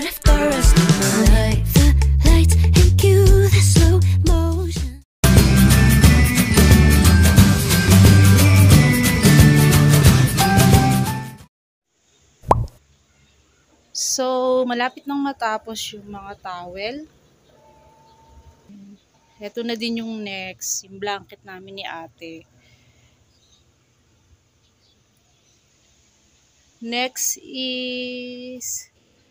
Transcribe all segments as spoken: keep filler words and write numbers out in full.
of the rest of my life. The lights and cue the slow motion. So, malapit nang matapos yung mga towel. Ito na din yung next, yung blanket namin ni ate. Next is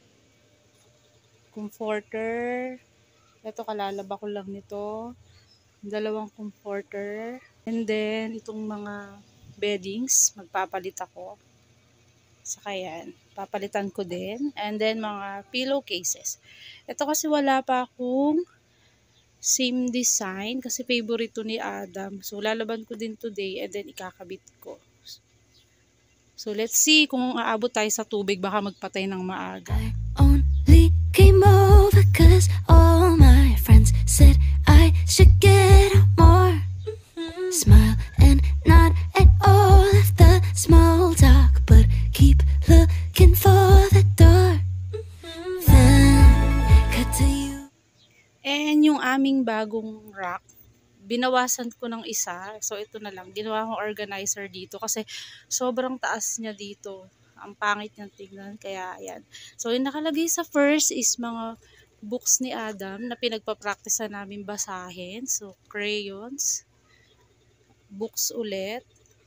comforter. Ito, kalalaba ko lang nito. Dalawang comforter. And then, itong mga beddings, magpapalit ako. Saka yan, papalitan ko din. And then, mga pillowcases. Ito kasi wala pa akong same design kasi favorite to ni Adam. So, lalaban ko din today and then ikakabit ko. So, let's see kung aabot tayo sa tubig. Baka magpatay ng maaga. I only came over cause all my friends said I should get out more. Mm-hmm. Smile and nod at all of the small talk, but keep looking for the door. Mm-hmm. Then, cut to you. And yung aming bagong rack, binawasan ko ng isa. So, ito na lang. Ginawa kong organizer dito kasi sobrang taas niya dito. Ang pangit niyang tignan. Kaya, ayan. So, yung nakalagay sa first is mga books ni Adam na pinagpapractice namin basahin. So, crayons. Books ulit.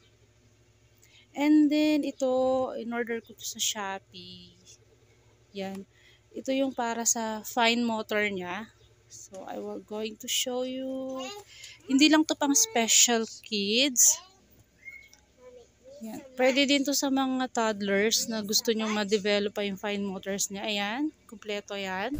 And then, ito, in-order ko to sa Shopee. Yan. Ito yung para sa fine motor niya. So, I will going to show you. Hindi lang to pang special kids. Yan. Pwede din to sa mga toddlers na gusto nyo ma-develop pa yung fine motors niya. Ayan, kumpleto yan.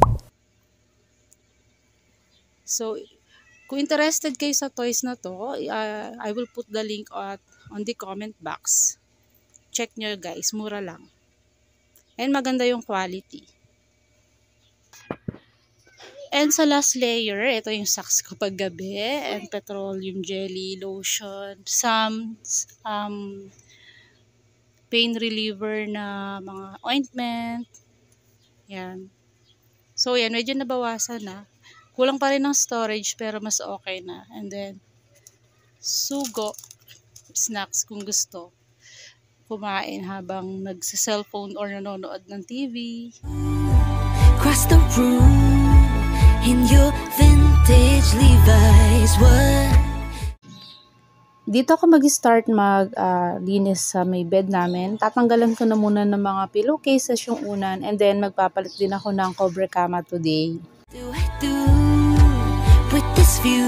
So, kung interested kayo sa toys na to, uh, I will put the link at, on the comment box. Check nyo guys, mura lang. And maganda yung quality. And sa last layer, ito yung socks ko pag gabi. And petroleum jelly, lotion, some um, pain reliever na mga ointment. Yan. So, yan. Medyo nabawasan na. Kulang pa rin ng storage pero mas okay na. And then, sugo, snacks kung gusto. Kumain habang nagsa-cellphone or nanonood ng T V. Across the room. In your vintage Levi's, what? Dito ako mag-start mag-linis uh, sa may bed namin. Tatanggalan ko na muna ng mga pillowcases yung unan and then magpapalit din ako ng cover kama today. Do I do with this view?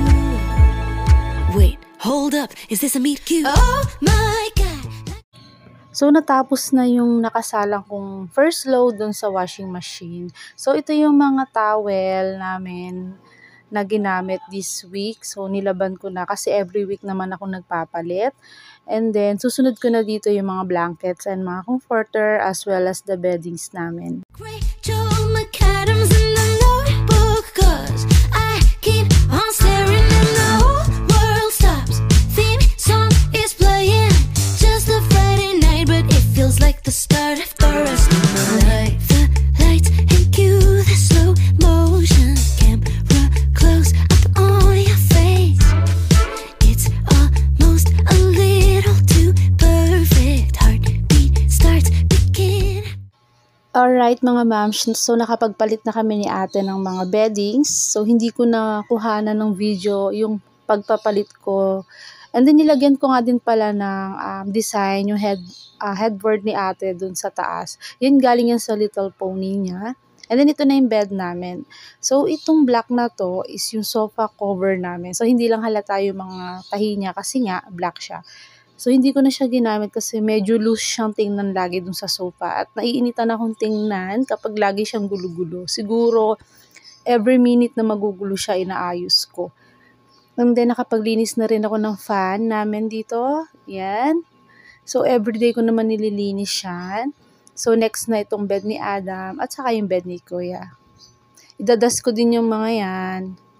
Wait, hold up, is this a meet cute? Oh my God! So, natapos na yung nakasalang kong first load dun sa washing machine. So, ito yung mga towel namin na ginamit this week. So, nilaban ko na kasi every week naman ako nagpapalit. And then, susunod ko na dito yung mga blankets and mga comforter as well as the beddings namin. Great Joe McAdams in the notebook, cause I keep on staring and the whole world stops. Theme song is playing, just a Friday night, but it feels like the start of the rest of my life. The lights and cue the slow motion, camera close up on your face. It's almost a little too perfect, heartbeat starts picking. Alright mga ma'ams, so nakapagpalit na kami ni ate ng mga beddings. So hindi ko na kuhanan ng video yung pagpapalit ko. And then nilagyan ko nga din pala ng um, design, yung head, uh, headboard ni ate dun sa taas. Yun galing yan sa little pony niya. And then ito na yung bed namin. So itong black na to is yung sofa cover namin. So hindi lang halata yung mga tahi niya kasi nga black siya. So, hindi ko na siya ginamit kasi medyo loose siyang tingnan lagi dun sa sofa. At naiinitan akong tingnan kapag lagi siyang gulo-gulo. Siguro, every minute na magugulo siya, inaayos ko. And then, nakapaglinis na rin ako ng fan namin dito. Yan. So, everyday ko naman nililinis siya. So, next na itong bed ni Adam at saka yung bed ni Kuya. Idadas ko din yung mga yan.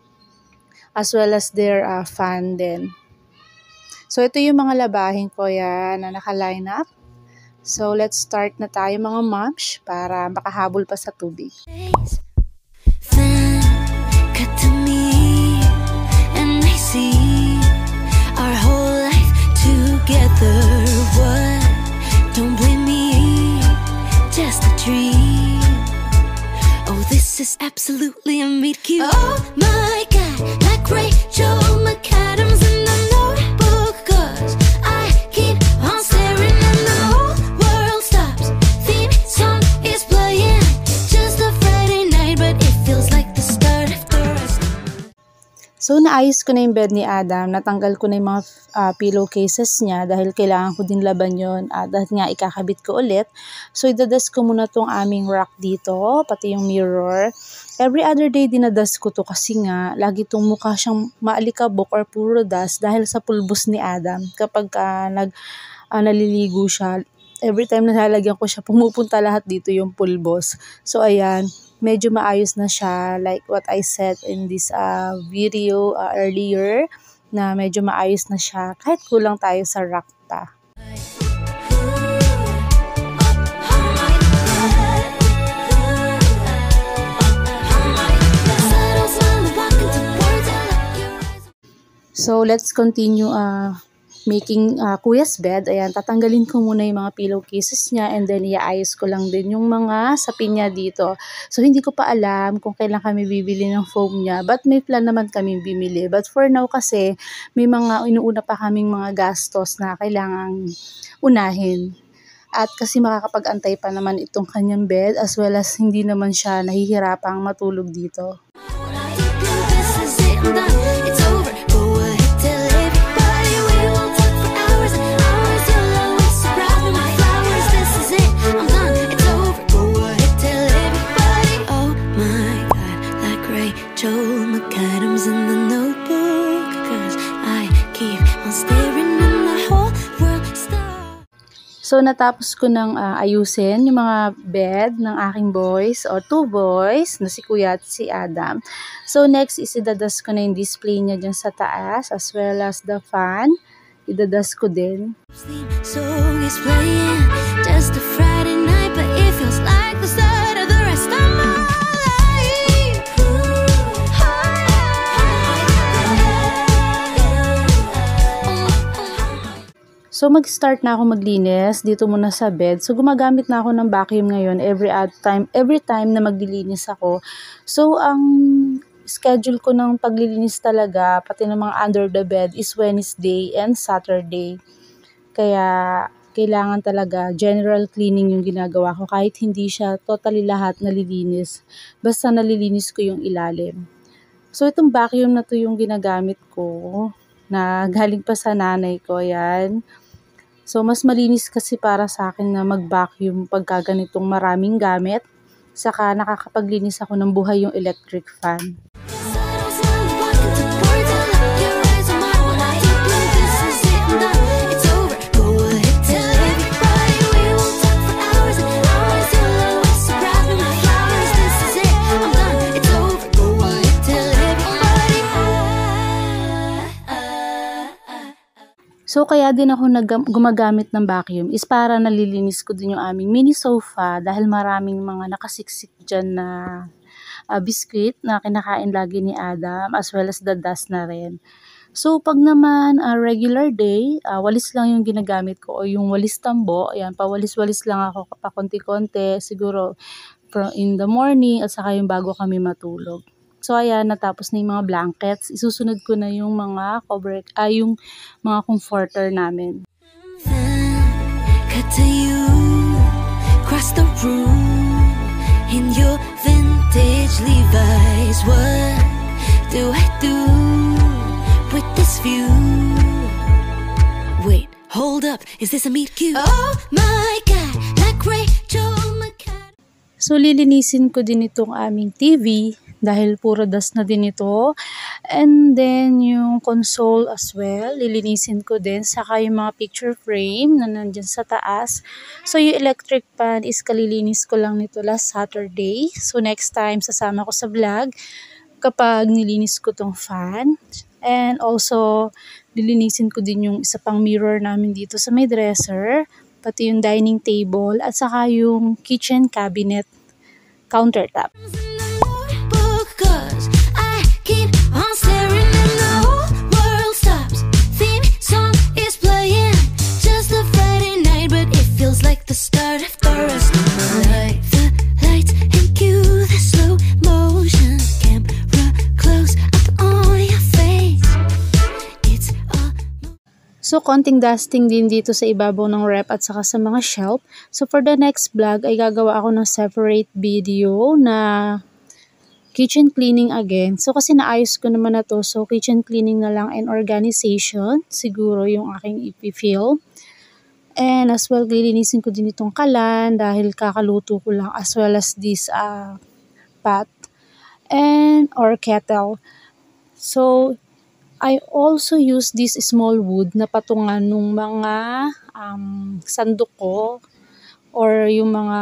As well as their uh, fan din. So, ito yung mga labahin ko yan na naka-line up. So, let's start na tayo mga moms para makahabol pa sa tubig. Then cut to me, and I see our whole life together. What? Don't blame me, just a dream. Oh, this is absolutely a meet cute. Oh my God, like Rachel McAdams in the Notebook, 'cause I keep on staring and the whole world stops. Theme song is playing, just a Friday night, but it feels like the start of the rest. So, naayos ko na yung bed ni Adam. Natanggal ko na yung mga uh, pillowcases niya dahil kailangan ko din laban yun. Uh, dahil nga ikakabit ko ulit. So, idadust ko muna tong aming rack dito, pati yung mirror. Every other day, dinadust ko to kasi nga, lagi tong mukha siyang maalikabok or puro dust dahil sa pulbos ni Adam. Kapag uh, nag, uh, naliligo siya, every time na lalagyan ko siya, pumupunta lahat dito yung pulbos. So, ayan. Medyo maayos na siya, like what I said in this uh, video uh, earlier, na medyo maayos na siya kahit kulang tayo sa rack pa. So, let's continue uh, making uh, Kuya's bed. Ayan, tatanggalin ko muna yung mga pillowcases niya and then iaayos ko lang din yung mga sapin niya dito. So, hindi ko pa alam kung kailan kami bibili ng foam niya, but may plan naman kami bimili. But for now kasi, may mga inuuna pa kaming mga gastos na kailangang unahin. At kasi makakapag-antay pa naman itong kanyang bed as well as hindi naman siya nahihirapang matulog dito. So, natapos ko ng uh, ayusin yung mga bed ng aking boys or two boys na si Kuya at si Adam. So, next is idadust ko na yung display niya dyan sa taas as well as the fan. Idadust ko din. Song is playing, just a Friday night, but it feels like the start of the rest of my life. So, mag-start na ako maglinis dito muna sa bed. So, gumagamit na ako ng vacuum ngayon every time, every time na maglilinis ako. So, ang schedule ko ng paglilinis talaga, pati ng mga under the bed, is Wednesday and Saturday. Kaya, kailangan talaga general cleaning yung ginagawa ko kahit hindi siya totally lahat nalilinis. Basta nalilinis ko yung ilalim. So, itong vacuum na to yung ginagamit ko na galing pa sa nanay ko. Yan. So, mas malinis kasi para sa akin na mag-vacuum pagka ganitong maraming gamit. Saka nakakapaglinis ako ng buhay yung electric fan. So, kaya din ako nag- gumagamit ng vacuum is para nalilinis ko din yung aming mini sofa dahil maraming mga nakasiksik dyan na uh, biscuit na kinakain lagi ni Adam as well as the dust na rin. So, pag naman uh, regular day, uh, walis lang yung ginagamit ko o yung walis tambo. Ayan, pawalis-walis lang ako pa konti-konti siguro in the morning at saka yung bago kami matulog. So, ayan, natapos na yung mga blankets. Isusunod ko na yung mga cover, ay ah, yung mga comforter namin. Then, cut to you, cross the room, in your vintage Levi's. What do I do with this view? Wait, hold up, is this a meet cute? Oh my God, like Rachel McAdams. So, lilinisin ko din itong aming T V. Dahil puro dust na din ito. And then, yung console as well, lilinisin ko din. Saka yung mga picture frame na nandyan sa taas. So, yung electric pan is kalilinis ko lang nito last Saturday. So, next time, sasama ko sa vlog kapag nilinis ko tong fan. And also, lilinisin ko din yung isa pang mirror namin dito sa may dresser. pati yung dining table, at saka yung kitchen cabinet countertop. Notebook, 'cause I keep on staring and the whole world stops. Theme song is playing, just a Friday night, but it feels like the start of the rest of my life. The lights and cue the slow motion, camera close up on your face. It's all. So, konting dusting din dito sa ibabaw ng rep at saka sa mga shelf. So, for the next vlog ay gagawa ako ng separate video na kitchen cleaning again. So, kasi naayos ko naman na to. So, kitchen cleaning na lang and organization. Siguro yung aking ipi-film. And as well, lilinisin ko din itong kalan dahil kakaluto ko lang, as well as this uh, pot and or kettle. So, I also use this small wood na patungan ng mga um, sandok ko or yung mga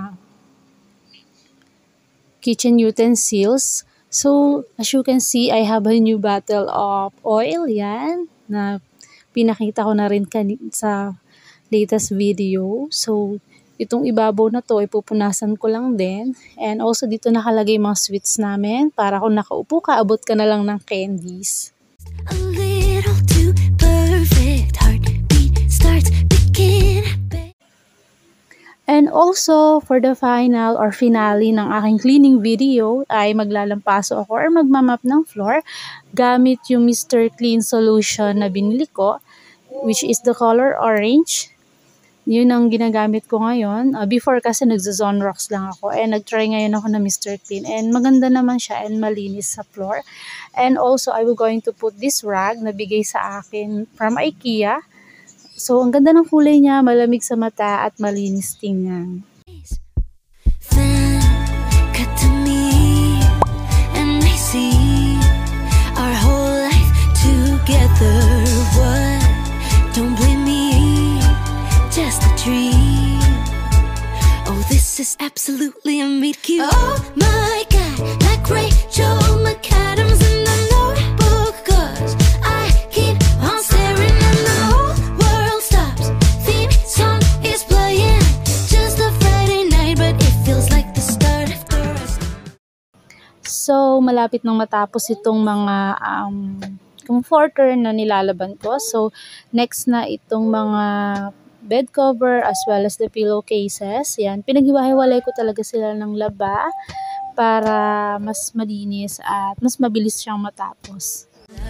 kitchen utensils. So, as you can see, I have a new bottle of oil, yan, na pinakita ko na rin sa latest video. So, itong ibabaw na to, ipupunasan ko lang din. And also, dito nakalagay mga sweets namin para kung nakaupo ka, abot ka na lang ng candies. A little too perfect, heartbeat starts picking up. And also, for the final or finale ng aking cleaning video, ay maglalampaso ako or magmamap ng floor gamit yung Mister Clean solution na binili ko, which is the color orange. Yun ang ginagamit ko ngayon. Uh, before kasi nagza-zone rocks lang ako. And nag-try ngayon ako na Mister Clean. And maganda naman siya and malinis sa floor. And also, I will going to put this rag na bigay sa akin from IKEA. So, ang ganda ng kulay niya, malamig sa mata at malinis tingnan. Then cut to me, and I see our whole life together. What? Don't blame me. Just a dream. Oh, this is absolutely a meet cute. Oh my God, like Rachel McAdams in the Notebook, 'cause I keep on staring and the whole world stops. Theme song is playing, just a Friday night, but it feels like the start of the rest. So, malapit nang matapos itong mga um, comforter na nilalaban ko. So, next na itong mga bed cover as well as the pillowcases. Yan, pinaghiwa-hiwalay ko talaga sila ng laba para mas malinis at mas mabilis siyang matapos.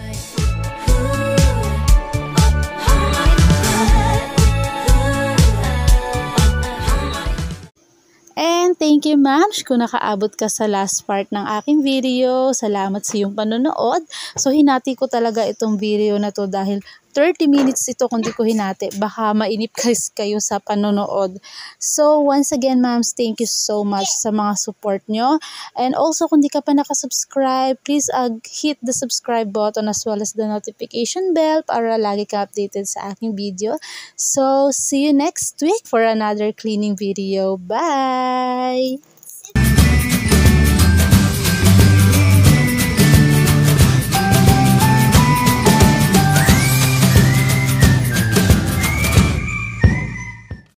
And thank you, ma'am, kung nakaabot ka sa last part ng aking video. Salamat sa iyong panonood. So, hinati ko talaga itong video na to dahil thirty minutes ito kung di ko hinati. Baka mainip kayo sa panonood. So, once again, ma'ams, thank you so much sa mga support nyo. And also, kung di ka pa nakasubscribe, please uh, hit the subscribe button as well as the notification bell para lagi ka updated sa aking video. So, see you next week for another cleaning video. Bye!